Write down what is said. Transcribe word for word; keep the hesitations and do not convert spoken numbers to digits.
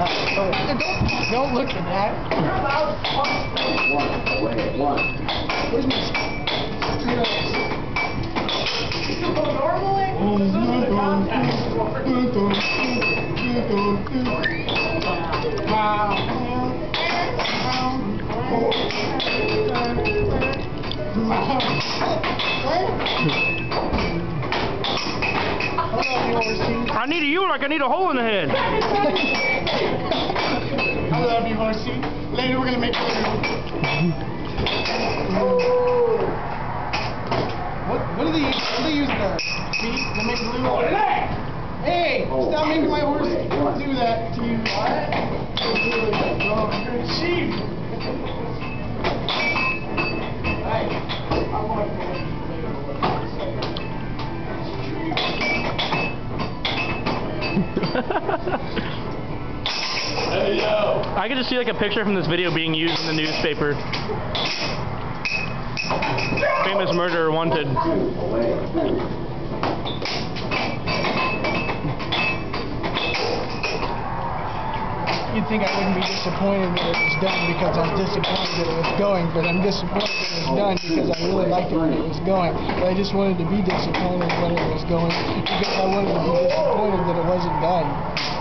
Oh, don't, don't look at that. One, away, one. Where's my I need a you like I need a hole in the head. I love you, horsey. Later we're gonna make it. What what do they use? What do they use the feet to make glue? Hey, stop making my horse do that to you. Oh, you're a sheep. Hey, I want Hey, yo. I could just see like a picture from this video being used in the newspaper. Famous murderer wanted. You'd think I wouldn't be disappointed that it was done because I'm disappointed that it was going, but I'm disappointed that it was done because I really liked it when it was going. But I just wanted to be disappointed when it was going because I wanted to be disappointed that it wasn't done.